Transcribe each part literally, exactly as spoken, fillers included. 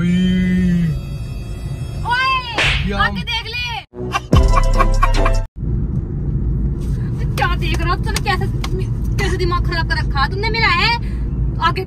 भाई ओए आके देख ले। क्या देख रहा हो? तुमने कैसे कैसे दिमाग खराब कर रखा तुमने मेरा है आगे।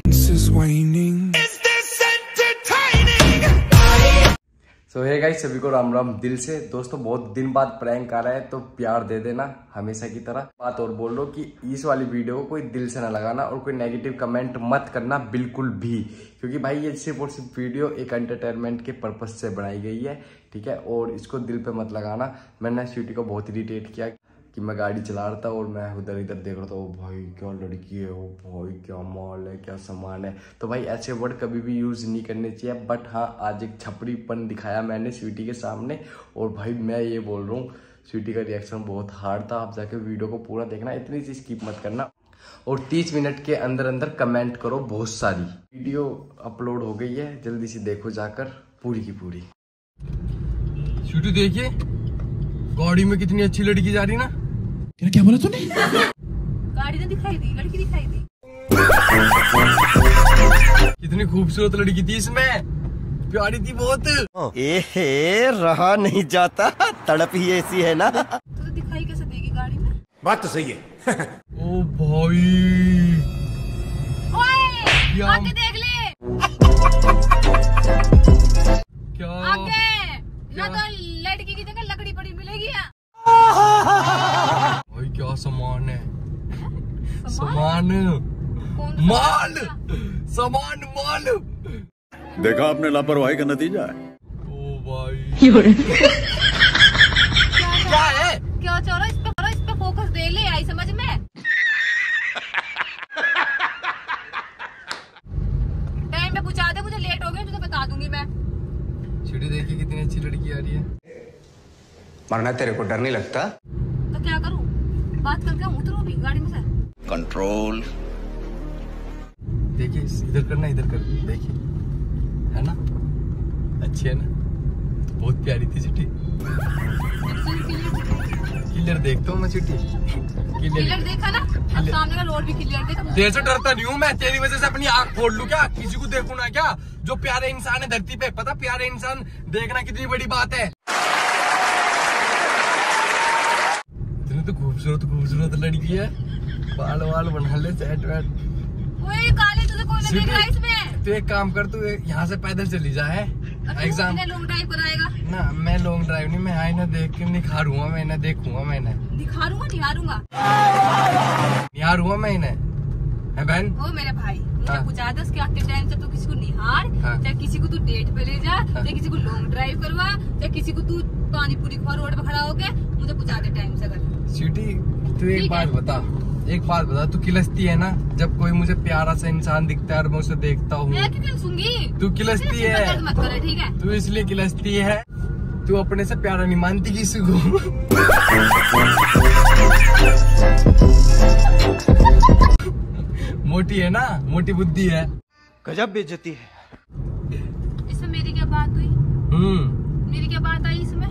सो हे गाइस, सभी को राम राम दिल से। दोस्तों बहुत दिन बाद प्रैंक आ रहा है तो प्यार दे देना हमेशा की तरह। बात और बोल लो कि इस वाली वीडियो को कोई दिल से ना लगाना और कोई नेगेटिव कमेंट मत करना बिल्कुल भी, क्योंकि भाई ये सिर्फ और सिर्फ वीडियो एक एंटरटेनमेंट के पर्पज से बनाई गई है, ठीक है। और इसको दिल पे मत लगाना। मैंने स्वीटी को बहुत इरिटेट किया कि मैं गाड़ी चला रहा था और मैं उधर इधर देख रहा था, ओ भाई क्या लड़की है, ओ भाई क्या माल है, क्या सामान है। तो भाई ऐसे वर्ड कभी भी यूज़ नहीं करने चाहिए। बट हाँ, आज एक छपरीपन दिखाया मैंने स्वीटी के सामने और भाई मैं ये बोल रहा हूँ स्वीटी का रिएक्शन बहुत हार्ड था। आप जाके वीडियो को पूरा देखना, इतनी सी स्किप मत करना और तीस मिनट के अंदर अंदर कमेंट करो बहुत सारी। वीडियो अपलोड हो गई है, जल्दी से देखो जाकर पूरी की पूरी। स्वीटी देखिए गाड़ी में कितनी अच्छी लड़की जा रही ना। क्या बोला तूने? गाड़ी तो दिखाई दी, लड़की दिखाई दी। कितनी खूबसूरत लड़की थी, इसमें प्यारी थी बहुत। ए रहा नहीं जाता, तड़प ही ऐसी है ना। तो दिखाई कैसे देगी गाड़ी में? बात तो सही है। ओ भाई ओए आके देख ले। क्या आगे ना तो लड़की की जगह लकड़ी पड़ी मिलेगी। भाई क्या सामान है, सामान माल, सामान माल। देखा आपने लापरवाही का नतीजा है। ओ भाई क्या है? क्या चलो इस पे इस पे फोकस दे ले, आई समझ में। टाइम पे पहुंचा दे, मुझे लेट हो गया तुझे बता दूंगी मैं। सीढ़ी देखिए कितनी अच्छी लड़की आ रही है। मरना तेरे को डर नहीं लगता? तो क्या करूं, बात करके उतरो भी गाड़ी में से। कंट्रोल। देखिए इधर करना, इधर कर, देखिए है ना, अच्छी है ना, बहुत प्यारी थी चिट्ठी। क्लियर देखता हूँ मैं चिट्ठी, क्लियर देखा ना, अब सामने का रोड भी क्लियर देखा। तेरे से डरता नहीं हूँ मैं, तेरी वजह से अपनी आंख फोड़ लूं क्या? किसी को देखूं ना क्या? जो प्यारे इंसान है धरती पे, पता प्यारे इंसान देखना कितनी बड़ी बात है। तो खूबसूरत खूबसूरत लड़की है, बाल वाल बना ले, सेट वेट। ओए काले तुझे कौन देख रहा है इसमें? तू एक काम कर, तू यहाँ से पैदल चली जा है एग्जाम। लॉन्ग ड्राइव कराएगा ना, मैं लॉन्ग ड्राइव नहीं, मैं आई ना देख के निखारूंगा, मैं इन्हें देखूंगा, मैं इन्हें दिखारूंगा, निहारूंगा निहारूंगा मैं इन्हें, है बहन। ओ मेरे भाई मुझे पूछा था उसके आखिर टाइम से तू किसी को निहार, चाहे किसी को तू डेट पे ले जा, चाहे किसी को लॉन्ग ड्राइव करवा, चाहे किसी को तू पानी पूरी खा रोड पे खड़ा होके मुझे पूछा दे टाइम से। अगर स्वीटी तू एक बात बता, एक बात बता, तू किलसती है ना जब कोई मुझे प्यारा सा इंसान दिखता है और मैं उसे देखता हूँ? मैं क्यों किलसूंगी? तू किलसती है, मत करे ठीक है? तू इसलिए किलसती है, तू अपने से प्यारा नहीं मानती किसी को। मोटी है ना, मोटी बुद्धि है। गजब बेइज्जती है। इसमें मेरी क्या बात हुई? हम्म मेरी क्या बात आई इसमें?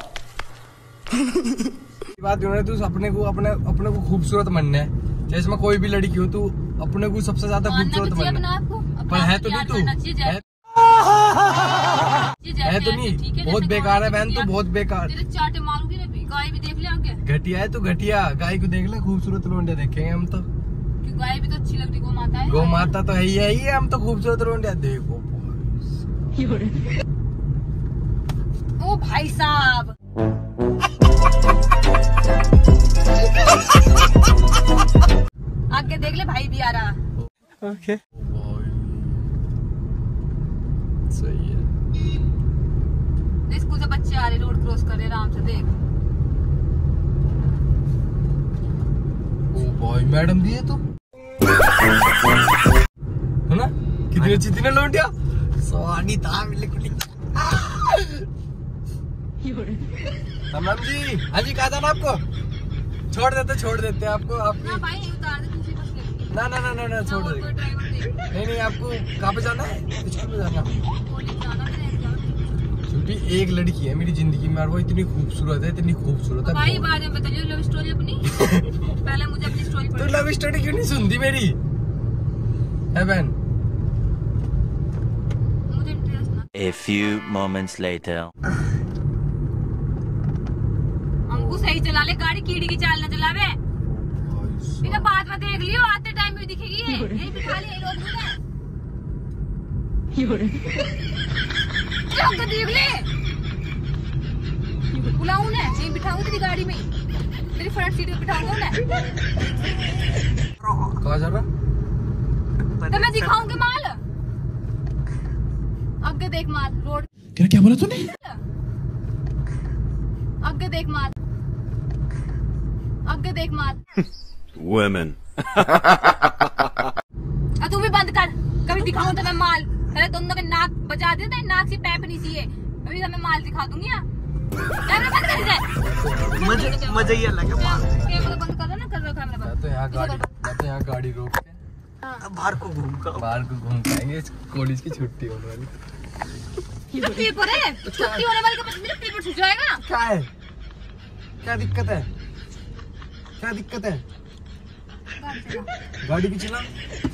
बात क्यों है, तू अपने को अपने अपने को खूबसूरत मानना है, जैसे मैं कोई भी लड़की हूँ, तू अपने को सबसे ज्यादा खूबसूरत मानना है। पर है तो नहीं, तू है तो नहीं, बहुत बेकार है बहन, तू बहुत बेकार। चाटे मारूंगी ना, गाय भी देख ले आगे। घटिया है तू, घटिया। गाय को देख ले, खूबसूरत लोंडिया देखेंगे हम तो। गाय भी तो अच्छी लगती, गौ माता है। गौ माता तो है ही है ही है, हम तो खूबसूरत लोंडिया देखो। ओ भाई साहब आगे देख ले, भाई भी आ रहा। ओके सही है। स्कूल से बच्चे आ रहे, रोड क्रॉस कर रहे, आराम से देख। ओ भाई मैडम भी है तो, है ना, कितनी अच्छी थी ना लोंडिया, स्वानी था बिल्कुल। तमाम जी, हाँ जी, कहा था ना आपको, छोड़ देते छोड़ देते आपको, आपकी ना भाई उतार दे, दूसरी बस ले। ना ना ना ना ना छोड़ दे। नहीं नहीं, आपको कहाँ पे जाना है, स्कूल पे जाना है। एक लड़की है मेरी जिंदगी में और वो इतनी खूबसूरत है, इतनी खूबसूरत है भाई। बाद में बताइए लव स्टोरी अपनी। पहले मुझे अपनी स्टोरी तो लव स्टोरी क्यों नहीं सुनती मेरी, है बहन? मुझे इंटरेस्ट ना। A few moments later. हमको सही चला ले गाड़ी, कीड़ी की चाल न चलावे। इन्हें बाद में देख लियो, आते टाइम भी दिखेगी ये। यही बिठा ले रोड में। क्या होगा देख ले। बुलाऊं ने, यही बिठाऊं तेरी गाड़ी में, तेरी फ्रंट सीट पे बिठाऊंगा ने। कहाँ जा रहा? तो मैं दिखाऊंगी माल। आगे देख माल रोड। क्या क्या बोला तूने? आगे देख माल, आगे देख माल। Women. अब तू भी बंद कर, कभी दिखाऊं तो मैं माल। पहले दोनों के नाक बजा देते, नाक से पैप नहीं चाहिए। अभी तो मैं माल दिखा दूंगी। कैमरा बंद कर दे। मजे मजे ही अलग है। कैमरा बंद कर दो ना, कर दो कैमरा बंद। मैं तो यहाँ गाड़ी मैं तो यहाँ गाड़ी रोक के बाहर को घूम कर बाहर को घूम पाएंगे। कॉलेज की छुट्टी होने वाली। ये तो पेपर है, छुट्टी होने वाली का मतलब मेरा पेपर छूट जाएगा। क्या है? क्या दिक्कत है? क्या दिक्कत है? गाड़ी की चला।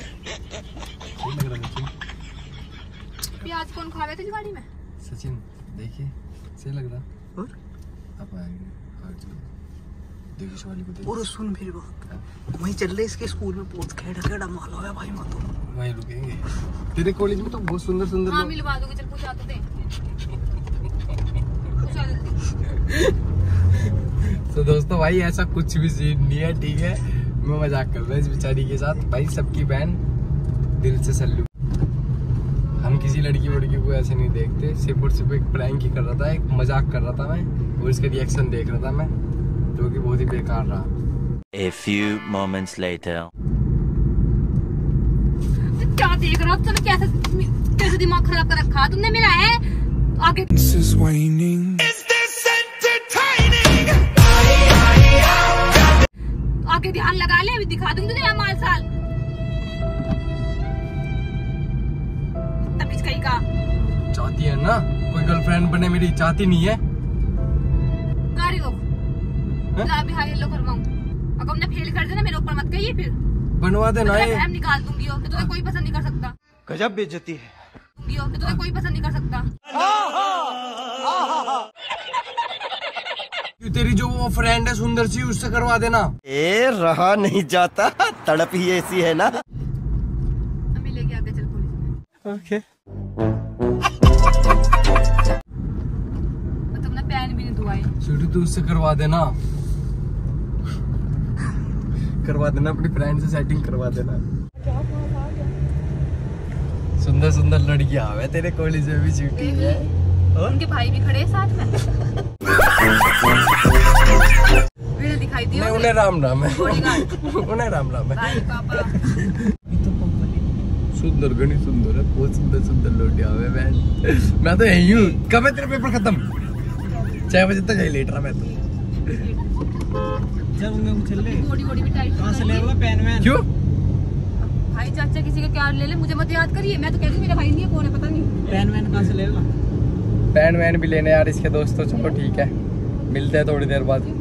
प्याज कौन खा रहे थे गाड़ी में? सचिन देखिए, सही लग रहा। और अब आएंगे आज देखिए इस वाली को देखिए। और सुन मेरी बात, वहीं चल रहे इसके स्कूल में पोस्ट खेड़ा खेड़ा माल है भाई। मत वहीं रुकेंगे। तेरे कॉलेज में तो बहुत सुंदर सुंदर। हाँ मिलवा दोगे, चल पूछा तो दे। पूछा दे। तो दोस्तों भाई ऐसा कुछ भी सीन नहीं है, ठीक है। मैं मजाक कर रहा हूँ इस बेचारी के साथ। भाई सबकी बहन, दिल से सल्लू। हम किसी लड़की वड़की को ऐसे नहीं देखते, सिर्फ और सिर्फ एक प्रैंक ही कर रहा था, एक मजाक कर रहा था मैं, और इसका रिएक्शन देख रहा था मैं, जो कि बहुत ही बेकार रहा। A few moments later. क्या देख रहा हो तुम? कैसे कैसे दिमाग खराब कर रखा तुमने मेरा है? आगे आगे ध्यान लगा ले, अभी दिखा दूंगी तुझे माल साल। तमीज कहीं का। चाहती है ना कोई गर्लफ्रेंड बने मेरी? चाहती नहीं है। गाड़ी रोक, ला भी हाई येलो करवाऊं। अगर हमने फेल कर देना मेरे ऊपर मत कहिए फिर। बनवा देना ये। मैं निकाल दूंगी और तुझे कोई पसंद नहीं कर सकता। गजब बेइज्जती है। तुझे कोई पसंद नहीं कर सकता। तेरी जो वो फ्रेंड है सुंदर सी, उससे करवा देना। ए रहा नहीं जाता, तड़प ही ऐसी है ना। हमें लेके आगे चल पुलिस में। ओके। मतलब ना पैन भी नहीं दुआई। छोटी तू उससे करवा देना, करवा देना अपनी फ्रेंड से सेटिंग करवा देना। सुंदर सुंदर लड़कियां आवे तेरे कॉलेज में भी शूटिंग है। उनके भाई भी खड़े हैं साथ में। वीडियो दिखाई दी नहीं, उन्हें राम राम है। उन्हें राम राम है। भाई पापा सुंदर गणी सुंदर है, बहुत सुंदर सुंदर लड़कियां आवे बहन। मैं तो यही हूँ। कब है तेरा पेपर खत्म? छह बजे तक यही लेट रहा मैं तो। बॉडी बॉडी भी टाइट। कहाँ से ले आऊंगा पेन वैन? क्यों? भाई चाचा किसी का क्या ले ले, मुझे मत याद करिए। मैं तो कहती हूँ मेरा भाई नहीं है, कौन है पता नहीं। पेन वैन कहाँ से ले आऊंगा? पेन वैन भी लेने यार इसके दोस्तों। चलो ठीक है, मिलते हैं थोड़ी देर बाद।